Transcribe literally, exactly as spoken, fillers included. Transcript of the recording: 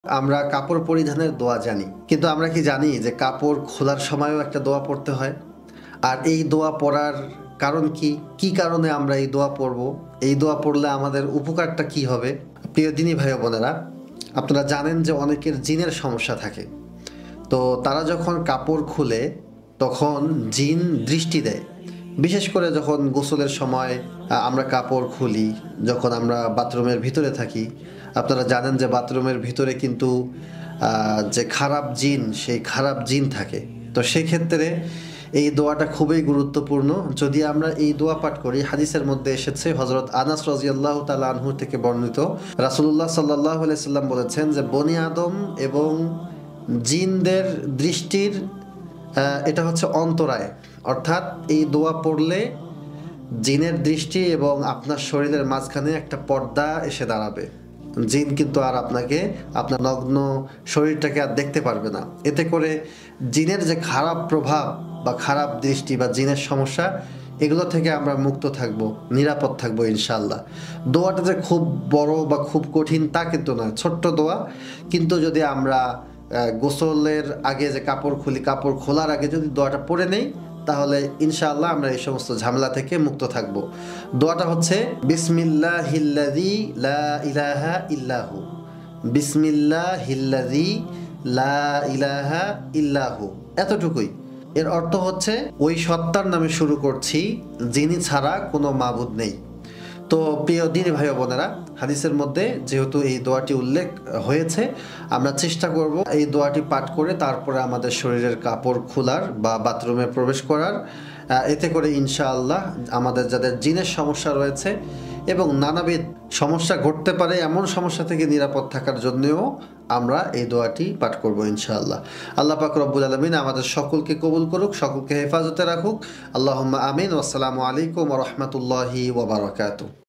আমরা কাপড় পরিধানের দোয়া জানি। কিন্তু আমরা কি জানি যে কাপড় খোলার সময়ও একটা দোয়া পড়তে হয়? আর এই দোয়া পড়ার কারণ কি? কি কারণে আমরা এই দোয়া পড়ব? এই দোয়া পড়লে আমাদের উপকারটা কি হবে? প্রিয় দিনী ভাই ও বোনেরা, আপনারা জানেন যে অনেকের জিনের সমস্যা থাকে। তো তারা যখন কাপড় খুলে তখন জিন দৃষ্টি দেয়। বিশেষ করে যখন গোসলের সময় আ আমরা কাপড় খুলি, যখন আমরা বাথরুমের ভিতরে থাকি, আপনারা জানেন যে বাথরুমের ভিতরে কিন্তু আ যে খারাপ জিন, সেই খারাপ জিন থাকে। তো সেক্ষেত্রে এই দোয়াটা খুবই গুরুত্বপূর্ণ। যদি আমরা এই দোয়া পাঠ করি, হাদিসের মধ্যে এসেছে হযরত আনাস রাদিয়াল্লাহু তাআলা আনহু থেকে বর্ণিত, রাসূলুল্লাহ সাল্লাল্লাহু আলাইহি সাল্লাম বলেছেন যে বনি আদম এবং জিনদের দৃষ্টির আ এটা হচ্ছে অন্তরায়। অর্থাৎ এই দোয়া পড়লে জিনের দৃষ্টি এবং আপনার শরীরের মাঝখানে একটা পর্দা এসে দাঁড়াবে। জিন কিন্তু আর আপনাকে আপনার নগ্ন শরীরটাকে আর দেখতে পারবে না। এতে করে জিনের যে খারাপ প্রভাব বা খারাপ দৃষ্টি বা জিনের সমস্যা, এগুলো থেকে আমরা মুক্ত থাকবো, নিরাপদ থাকবো ইনশাআল্লাহ। দোয়াটা যে খুব বড় বা খুব কঠিন তা কিন্তু নয়, ছোট্ট দোয়া। কিন্তু যদি আমরা আ গোসলের আগে যে কাপড় খুলি, কাপড় খোলার আগে যদি দোয়াটা পড়ে নেই, তাহলে ইনশাআল্লাহ আমরা এই সমস্ত ঝামেলা থেকে মুক্ত থাকব। দোয়াটা হচ্ছে বিসমিল্লাহিল্লাযী লা ইলাহা ইল্লাহু। বিসমিল্লাহিল্লাযী লা ইলাহা ইল্লাহু। এতটুকুই। এর অর্থ হচ্ছে ওই সত্তার নামে শুরু করছি যিনি ছাড়া কোনো মাবুদ নেই। তো প্রিয় দিনী ভাই ও বোনেরা, হাদিসের মধ্যে যেহেতু এই দোয়াটি উল্লেখ হয়েছে, আমরা চেষ্টা করব এই দোয়াটি পাঠ করে তারপরে আমাদের শরীরের কাপড় খোলার বা বাথরুমে প্রবেশ করার। এতে করে ইনশাআল্লাহ আমাদের যাদের জিনের সমস্যা রয়েছে এবং নানাবিধ সমস্যা ঘটতে পারে, এমন সমস্যা থেকে নিরাপদ থাকার জন্যও আমরা এই দোয়াটি পাঠ করব ইনশাআল্লাহ। আল্লাহ পাক রব্বুল আলামিন আমাদের সকলকে কবুল করুক, সকলকে হেফাজতে রাখুক। আল্লাহুম্মা আমিন। ওয়াসসালামু আলাইকুম ওয়া রাহমাতুল্লাহি ওয়া বারাকাতুহু।